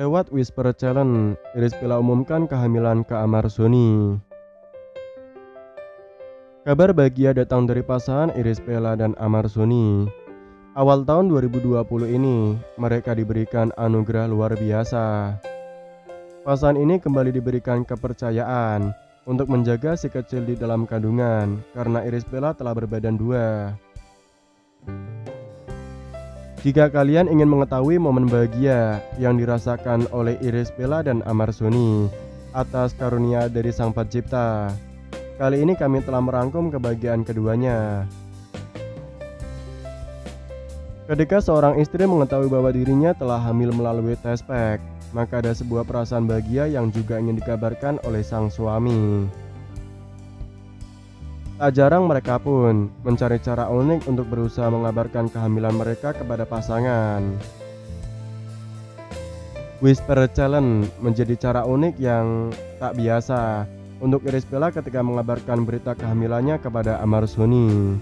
Lewat Whisper Challenge, Irish Bella umumkan kehamilan ke Amar Zoni. Kabar bahagia datang dari pasangan Irish Bella dan Amar Zoni. Awal tahun 2020 ini, mereka diberikan anugerah luar biasa. Pasangan ini kembali diberikan kepercayaan untuk menjaga si kecil di dalam kandungan karena Irish Bella telah berbadan dua. Jika kalian ingin mengetahui momen bahagia yang dirasakan oleh Irish Bella dan Amar Zoni atas karunia dari Sang Pencipta, kali ini kami telah merangkum kebahagiaan keduanya. Ketika seorang istri mengetahui bahwa dirinya telah hamil melalui tes pack, maka ada sebuah perasaan bahagia yang juga ingin dikabarkan oleh sang suami. Tak jarang mereka pun mencari cara unik untuk berusaha mengabarkan kehamilan mereka kepada pasangan. Whisper Challenge menjadi cara unik yang tak biasa untuk Irish Bella ketika mengabarkan berita kehamilannya kepada Amar Zoni.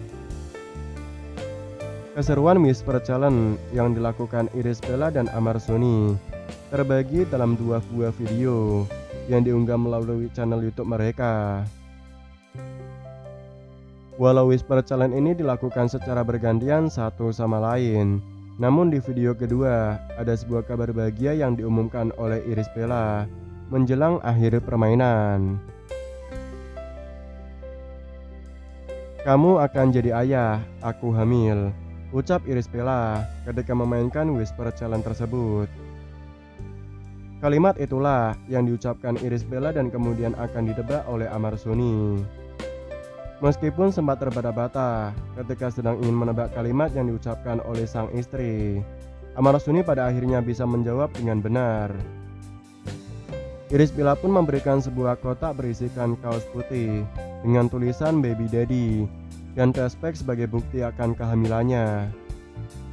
Keseruan Whisper Challenge yang dilakukan Irish Bella dan Amar Zoni terbagi dalam dua buah video yang diunggah melalui channel YouTube mereka. Walau Whisper Challenge ini dilakukan secara bergantian satu sama lain, namun di video kedua ada sebuah kabar bahagia yang diumumkan oleh Irish Bella menjelang akhir permainan. "Kamu akan jadi ayah, aku hamil," ucap Irish Bella ketika memainkan Whisper Challenge tersebut. Kalimat itulah yang diucapkan Irish Bella dan kemudian akan ditebak oleh Amar Zoni. Meskipun sempat terbata-bata ketika sedang ingin menebak kalimat yang diucapkan oleh sang istri, Amar Zoni pada akhirnya bisa menjawab dengan benar. Irish Bella pun memberikan sebuah kotak berisikan kaos putih dengan tulisan Baby Daddy dan tes pack sebagai bukti akan kehamilannya.